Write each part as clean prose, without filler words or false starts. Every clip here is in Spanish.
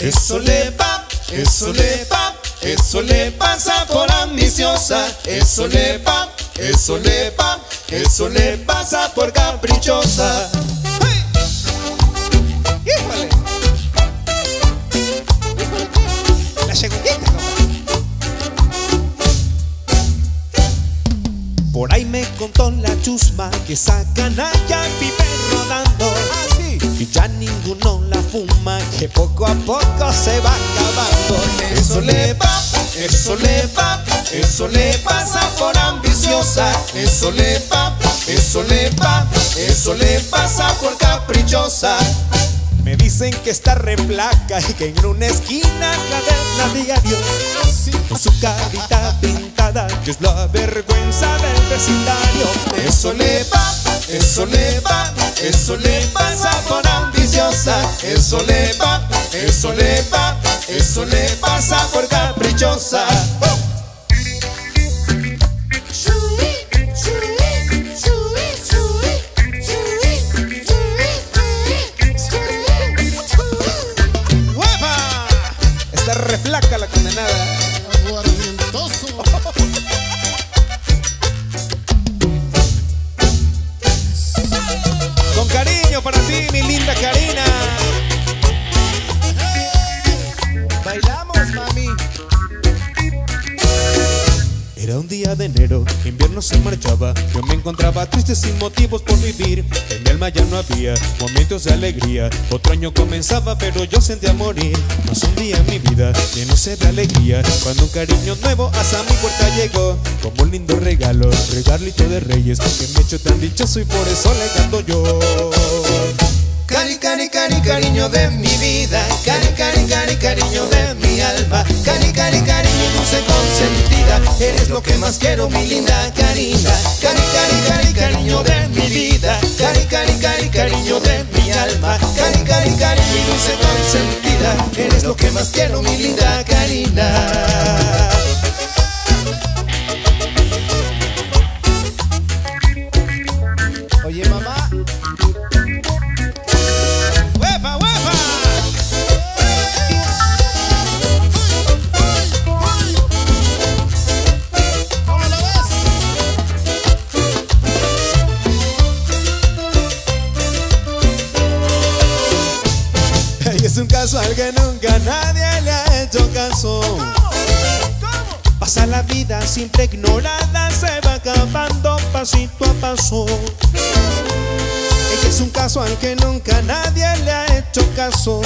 Eso le va, eso le va, eso le pasa por ambiciosa. Eso le va, eso le va, eso le pasa por caprichosa. ¡Hey! ¡Híjole! La segundita, compadre. Por ahí me contó la chusma que esa canalla vive rodando. Ah, sí. Y ya ninguno la fuma, que poco a poco se va acabando. Eso le va, eso le va, eso le pasa por ambiciosa. Eso le va, eso le va, eso le pasa por caprichosa. Me dicen que está re flaca y que en una esquina cadena diario, con su carita pintada, que es la vergüenza del vecindario. Eso le va, eso le va, eso le pasa por ambiciosa. Eso le va, eso le va, eso le pasa por caprichosa. Está re flaca la condenada. Aguardientoso. Con cariño para ti, mi linda Karina. Bailamos, mami. Era un día de enero, invierno se marchaba. Yo me encontraba triste sin motivos por vivir. En mi alma ya no había momentos de alegría. Otro año comenzaba pero yo sentía morir. Más un día en mi vida lleno de alegría, cuando un cariño nuevo hasta mi puerta llegó. Como un lindo regalo, regalito de reyes, que me he hecho tan dichoso y por eso le canto yo. Cari, cari, cari, cariño de mi vida. Cari, cari, cari, cariño de mi alma. Cari, cari, cari, mi dulce consentida. Eres lo que más quiero, mi linda Karina. Cari, cari, cari, cariño de mi vida. Cari, cari, cari, cariño de mi alma. Cari, cari, cari, mi dulce consentida. Eres lo que más quiero, mi linda Karina. Oye, mamá. ¡Huepa, huepa! ¿Cómo la ves? Y es un caso al que nunca nadie le ha hecho caso. Pasa la vida siempre ignorada, se va acabando pasito a paso. Ella es un caso al que nunca nadie le ha hecho caso.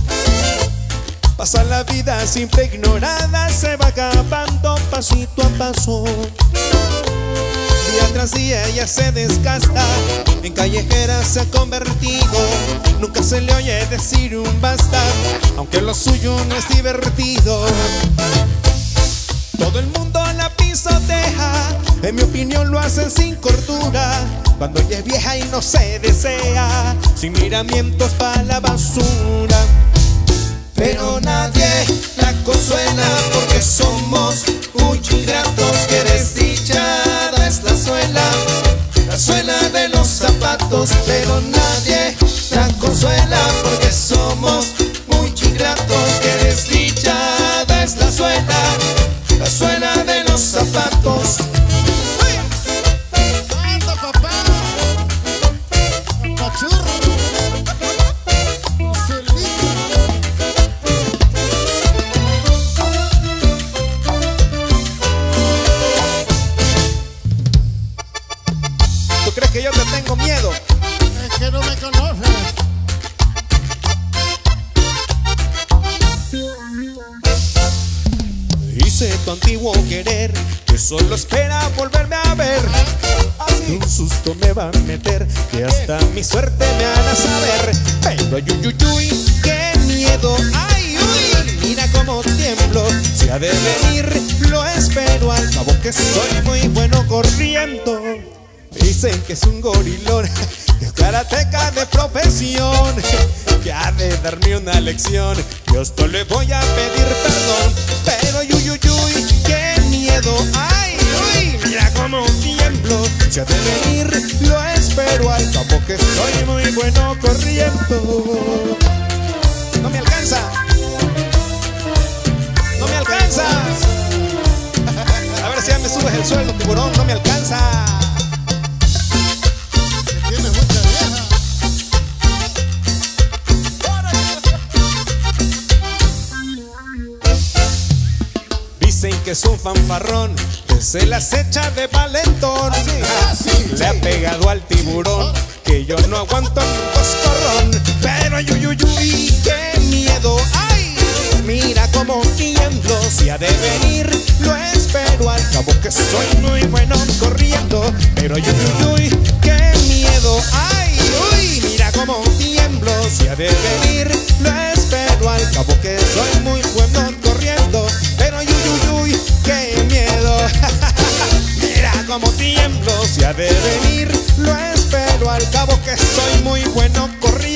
Pasa la vida siempre ignorada, se va acabando pasito a paso. Día tras día ella se desgasta, en callejera se ha convertido. Nunca se le oye decir un basta, aunque lo suyo no es divertido. Todo el mundo la pisotea, en mi opinión lo hacen sin cordura. Cuando ella es vieja y no se desea, sin miramientos para la basura. Pero nadie la consuela porque somos muy ingratos. Que desdichada es la suela de los zapatos. Pero nadie la consuela porque somos muy ingratos. Que desdichada es la suela de los zapatos. ¡Anda, papá! ¡Cachorro! ¿Tú crees que yo te tengo miedo? Es que no me conoces. Hice tu antiguo querer, que solo espera volverme a ver. Así un susto me va a meter, que hasta mi suerte me hará saber. Pero ay, uy, uy, uy, qué miedo. Ay, uy, mira cómo tiemblo. Si ha de venir, lo espero. Al cabo que soy muy bueno corriendo. Dicen que es un gorilón, que es karateca de profesión, que ha de darme una lección. Yo esto le voy a pedir perdón. Pero uy, uy, uy, qué miedo. Ay, uy, mira cómo tiemblo. Si ha de venir, lo espero. Al cabo que soy muy bueno corriendo. No me alcanza. alcanza. A ver si ya me subes el sueldo, tiburón, no me alcanza. Que tiene mucha vieja. Dicen que es un fanfarrón, que se las echa de valentón. Le ha pegado al tiburón, que yo no aguanto ni un coscorrón. Pero yuyuyuy, qué miedo, ay, mira cómo tiemblo. Si ha de venir, lo espero, al cabo que soy muy bueno corriendo. Pero yuyuyuy, qué miedo, ay, uy, mira cómo tiemblo. Si ha de venir, lo espero, al cabo que soy muy bueno corriendo. Pero yuyuyuy, qué miedo. Mira cómo tiemblo, si ha de venir, lo espero, al cabo que soy muy bueno corriendo.